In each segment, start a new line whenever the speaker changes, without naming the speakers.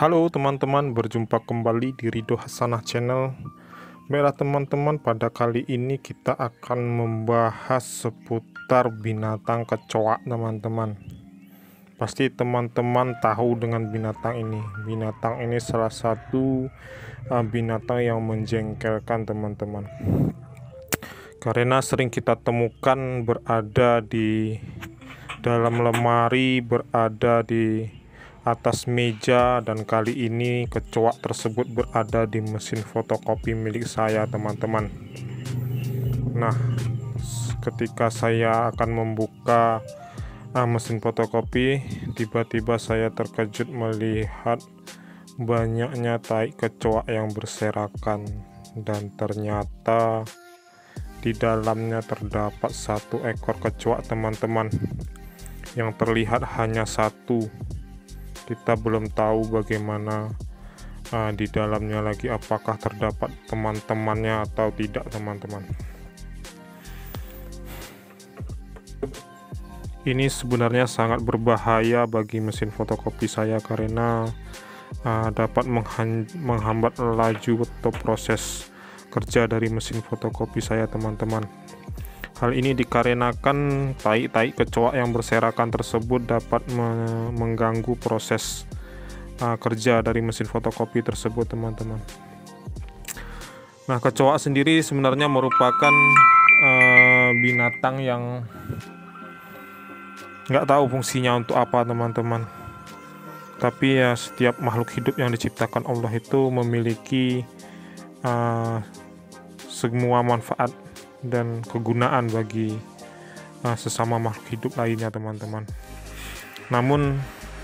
Halo teman-teman, berjumpa kembali di Ridho Hasanah Channel. Baiklah teman-teman, pada kali ini kita akan membahas seputar binatang kecoa teman-teman. Pasti teman-teman tahu dengan binatang ini. Binatang ini salah satu binatang yang menjengkelkan teman-teman, karena sering kita temukan berada di dalam lemari, berada di atas meja, dan kali ini kecoa tersebut berada di mesin fotokopi milik saya teman-teman. Nah, ketika saya akan membuka mesin fotokopi, tiba-tiba saya terkejut melihat banyaknya tai kecoa yang berserakan, dan ternyata di dalamnya terdapat satu ekor kecoa teman-teman, yang terlihat hanya satu. Kita belum tahu bagaimana di dalamnya lagi, apakah terdapat teman-temannya atau tidak teman-teman. Ini sebenarnya sangat berbahaya bagi mesin fotokopi saya, karena dapat menghambat laju atau proses kerja dari mesin fotokopi saya teman-teman. Hal ini dikarenakan tai-tai kecoa yang berserakan tersebut dapat mengganggu proses kerja dari mesin fotokopi tersebut teman-teman. Nah, kecoa sendiri sebenarnya merupakan binatang yang nggak tahu fungsinya untuk apa teman-teman. Tapi ya, setiap makhluk hidup yang diciptakan Allah itu memiliki semua manfaat dan kegunaan bagi sesama makhluk hidup lainnya teman-teman. Namun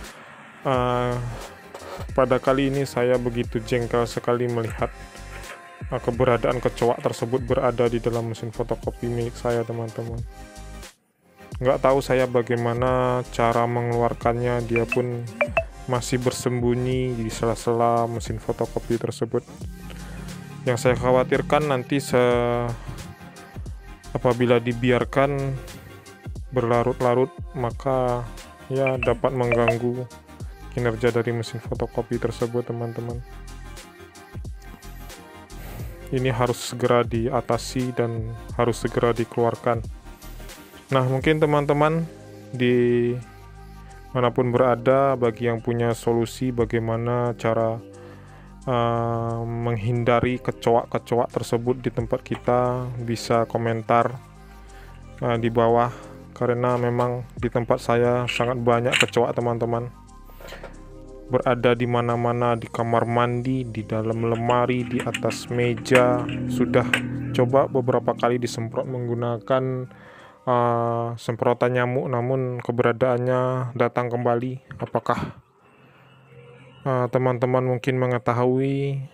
pada kali ini saya begitu jengkel sekali melihat keberadaan kecoa tersebut berada di dalam mesin fotokopi milik saya teman-teman. Nggak tahu saya bagaimana cara mengeluarkannya, dia pun masih bersembunyi di sela-sela mesin fotokopi tersebut. Yang saya khawatirkan nanti apabila dibiarkan berlarut-larut, maka ya dapat mengganggu kinerja dari mesin fotokopi tersebut teman-teman. Ini harus segera diatasi dan harus segera dikeluarkan. Nah, mungkin teman-teman di manapun berada, bagi yang punya solusi bagaimana cara menghindari kecoa-kecoa tersebut di tempat kita, bisa komentar di bawah, karena memang di tempat saya sangat banyak kecoa teman-teman, berada di mana-mana, di kamar mandi, di dalam lemari, di atas meja. Sudah coba beberapa kali disemprot menggunakan semprotan nyamuk, namun keberadaannya datang kembali. Apakah teman-teman mungkin mengetahui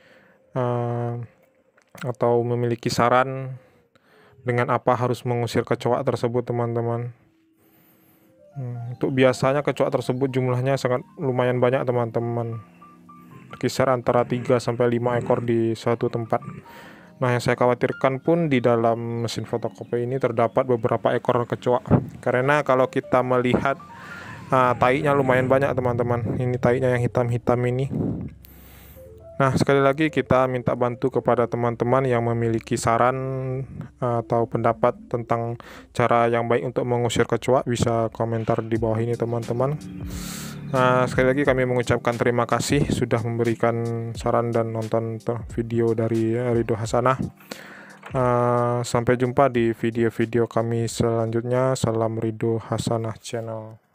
atau memiliki saran dengan apa harus mengusir kecoa tersebut teman-teman? Untuk biasanya kecoa tersebut jumlahnya sangat lumayan banyak teman-teman, kisar antara 3-5 ekor di suatu tempat. Nah, yang saya khawatirkan pun di dalam mesin fotokopi ini terdapat beberapa ekor kecoa, karena kalau kita melihat tainya lumayan banyak teman-teman. Ini tainya yang hitam-hitam ini. Nah, sekali lagi kita minta bantu kepada teman-teman yang memiliki saran atau pendapat tentang cara yang baik untuk mengusir kecoa, bisa komentar di bawah ini teman-teman. Sekali lagi kami mengucapkan terima kasih sudah memberikan saran dan nonton video dari Ridho Hasanah. Sampai jumpa di video-video kami selanjutnya. Salam Ridho Hasanah Channel.